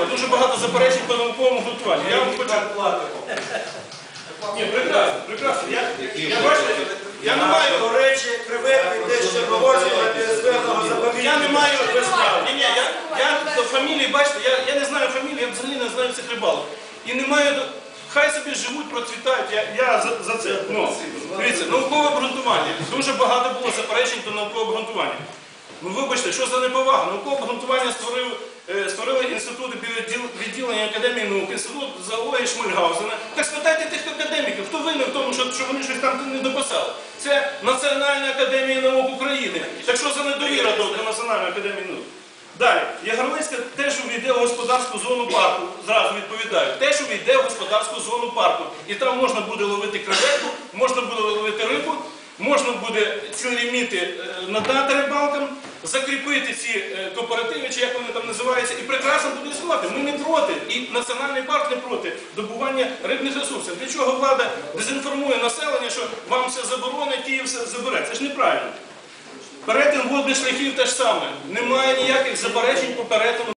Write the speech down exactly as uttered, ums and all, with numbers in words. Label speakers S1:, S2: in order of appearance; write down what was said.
S1: дуже багато заперечень по науковому ґрунтуванню. Я вам хочу... Ні, прекрасно, прекрасно. Я, я, бачите, я не маю...
S2: До речі, креветки теж Чорногорського біосферного заповідника.
S1: Я не маю визнав. Ні, ні, я, я до фамілії, бачите, я, я не знаю фамілії, я взагалі не знаю цих рибалок. І не маю... Хай собі живуть, процвітають, я, я за, за це. Ну, дивіться, наукове обґрунтування. Дуже багато було заперечень до наукового обґрунтування. Ну, вибачте, що за неповага? Наукове обґрунтування створив, е, створили інститути відділення Академії наук, інститут зоології Шмальгаузена. Так спитайте тих академіків, хто винен в тому, що, що вони щось там не дописали. Це Національна академія наук України. Так що за недовіра до, до Національної академії наук? Далі, Ягарлицька теж увійде в господарську зону парку, зразу відповідаю, теж увійде в господарську зону парку. І там можна буде ловити креветку, можна буде ловити рибу, можна буде ці ліміти надати рибалкам, закріпити ці кооперативи, чи як вони там називаються, і прекрасно буде існувати. Ми не проти, і Національний парк не проти добування рибних ресурсів. Для чого влада дезінформує населення, що вам все заборонить, Київ все забере? Це ж неправильно. Перетин водних шляхів те ж саме. Немає ніяких заперечень по перетину.